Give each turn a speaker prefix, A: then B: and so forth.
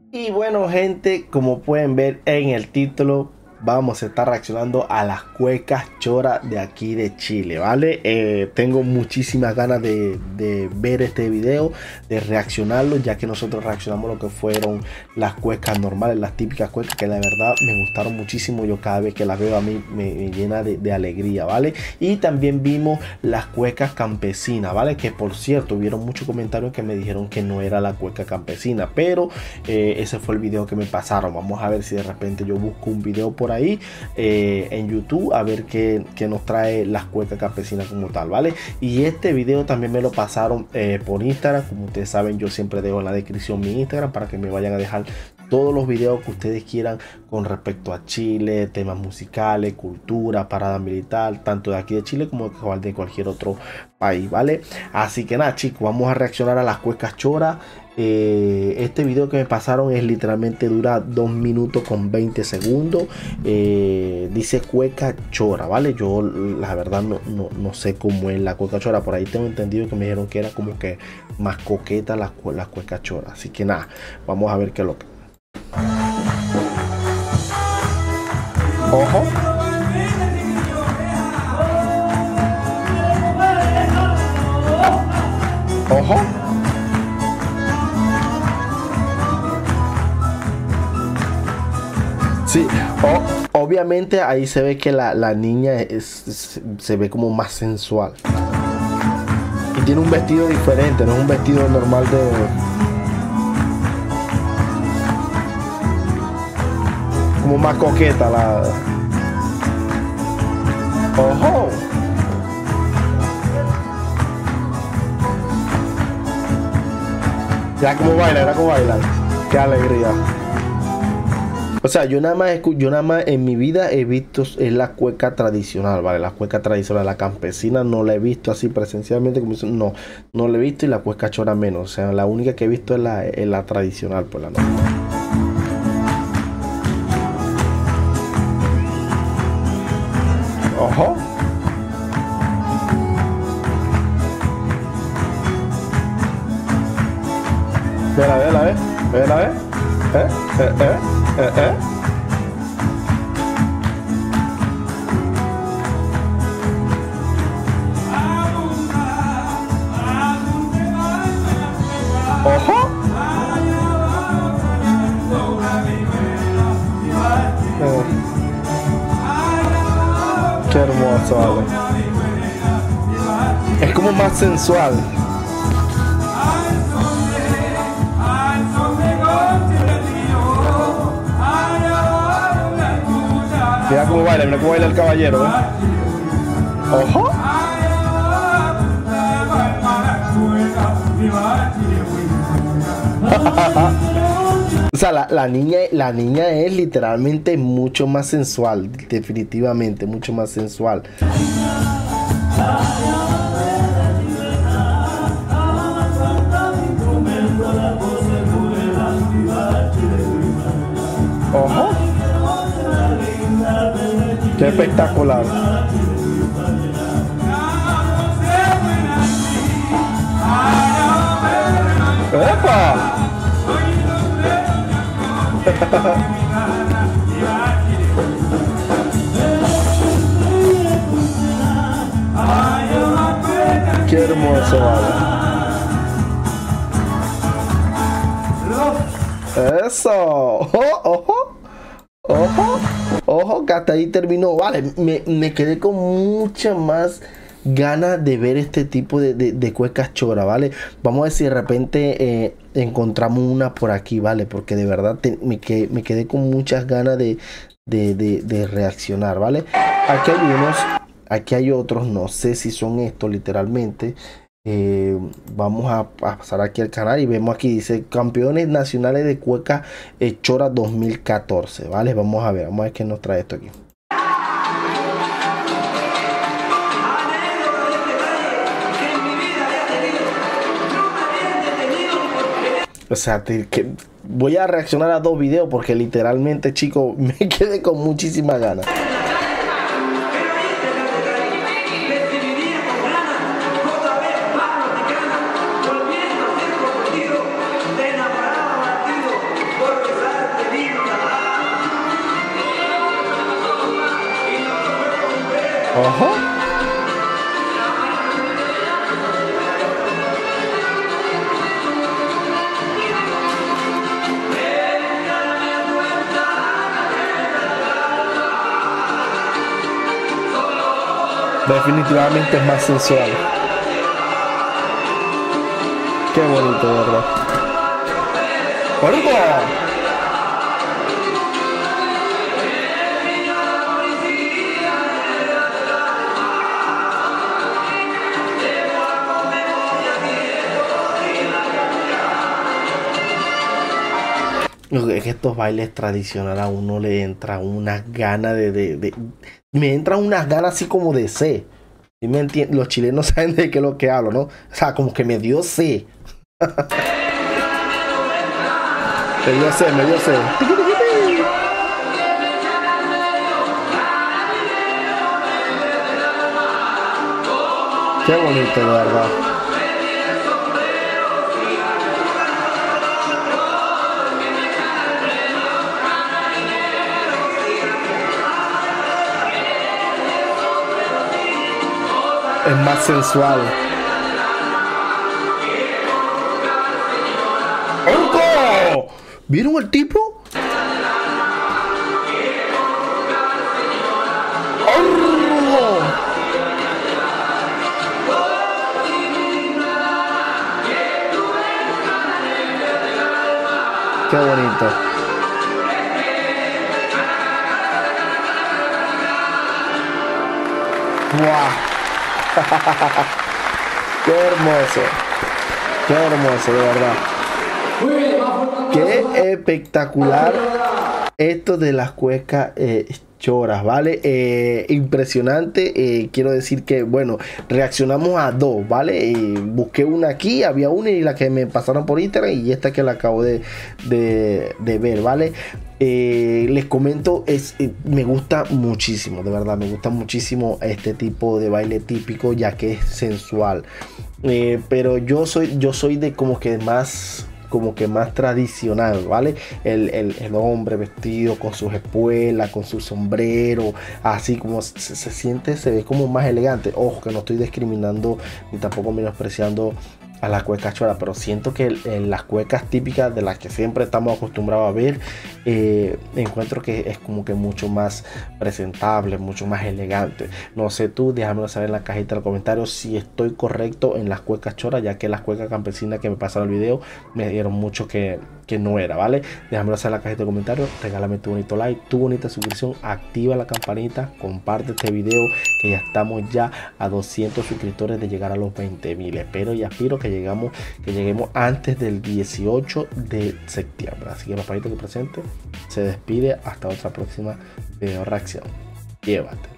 A: Y bueno, gente, como pueden ver en el título, vamos a estar reaccionando a las cuecas choras de aquí de Chile, ¿vale? Tengo muchísimas ganas de ver este video, de reaccionarlo, ya que nosotros reaccionamos lo que fueron las cuecas normales, las típicas cuecas que la verdad me gustaron muchísimo. Yo cada vez que las veo a mí me llena de alegría, ¿vale? Y también vimos las cuecas campesinas, ¿vale? Que por cierto, hubieron muchos comentarios que me dijeron que no era la cueca campesina, pero ese fue el video que me pasaron. Vamos a ver si de repente yo busco un video por ahí en YouTube, a ver qué nos trae las cuecas campesinas como tal, ¿vale? Y este video también me lo pasaron por Instagram. Como ustedes saben, yo siempre dejo en la descripción mi Instagram para que me vayan a dejar todos los videos que ustedes quieran con respecto a Chile, temas musicales, cultura, parada militar, tanto de aquí de Chile como de cualquier otro país, ¿vale? Así que nada, chicos, vamos a reaccionar a las cuecas choras. Este video que me pasaron es literalmente, dura 2 minutos con 20 segundos. Dice cueca chora, ¿vale? Yo la verdad no sé cómo es la cueca chora. Por ahí tengo entendido que me dijeron que era como que más coqueta las cuecas choras. Así que nada, vamos a ver qué es lo que... Ojo. Ojo. Sí, obviamente ahí se ve que la niña se ve como más sensual. Y tiene un vestido diferente, no es un vestido normal de... Como más coqueta la... ¡Ojo! Ya como baila, era como bailar. ¡Qué alegría! O sea, yo nada más en mi vida he visto es la cueca tradicional, ¿vale? La cueca tradicional, la campesina no la he visto así presencialmente, como dicen, no la he visto, y la cueca chora menos. O sea, la única que he visto es la tradicional, pues la normal. Ojo. Vela. Ojo. Qué hermoso, vale. Es como más sensual. Mira cómo baila el caballero, ¿eh? Ojo. O sea, la niña es literalmente mucho más sensual, definitivamente, mucho más sensual. Ojo. Qué espectacular. ¡Epa! Qué hermoso, vale. Eso. Ojo, que hasta ahí terminó. Vale, me quedé con mucha más ganas de ver este tipo de cuecas choras, ¿vale? Vamos a ver si de repente encontramos una por aquí, ¿vale? Porque de verdad me quedé con muchas ganas de reaccionar, ¿vale? Aquí hay unos, aquí hay otros, no sé si son estos literalmente. Vamos a pasar aquí al canal y vemos aquí, dice campeones nacionales de cueca chora 2014, ¿vale? Vamos a ver qué nos trae esto aquí. O sea, voy a reaccionar a 2 videos porque literalmente, chicos, me quedé con muchísimas ganas. Ojo. Definitivamente es más sensual. Qué bonito, de verdad. ¡Bonito! Es que estos bailes tradicionales a uno le entra unas ganas me entran unas ganas así como de sed. ¿Sí me entiendes? Los chilenos saben de qué es lo que hablo, ¿no? O sea, como que me dio sed. Me dio sed, me dio sed. Qué bonito, de verdad. Es más sensual. ¡Orco! ¿Vieron el tipo? ¡Orco! Qué bonito. ¡Wow! Qué hermoso, de verdad. Qué espectacular esto de las cuecas choras, ¿vale? Impresionante. Quiero decir que, bueno, reaccionamos a dos, ¿vale? Busqué una aquí, había una y la que me pasaron por Instagram y esta que la acabo de ver, ¿vale? Les comento, me gusta muchísimo, de verdad, me gusta muchísimo este tipo de baile típico, ya que es sensual. Pero yo soy de como que más tradicional, ¿vale? El hombre vestido con sus espuelas, con su sombrero, así como se siente, se ve como más elegante. Ojo, que no estoy discriminando ni tampoco menospreciando a la cueca chora, pero siento que las cuecas típicas de las que siempre estamos acostumbrados a ver, encuentro que es como que mucho más presentable, mucho más elegante. No sé tú, déjamelo saber en la cajita de comentarios si estoy correcto en las cuecas choras, ya que las cuecas campesinas que me pasaron el video me dieron mucho que no era, ¿vale? Déjamelo saber en la cajita de comentarios, regálame tu bonito like, tu bonita suscripción, activa la campanita, comparte este video, que ya estamos ya a 200 suscriptores de llegar a los 20.000. Espero y aspiro que lleguemos antes del 18 de septiembre. Así que papadito que presente se despide hasta otra próxima video reacción. Llévate.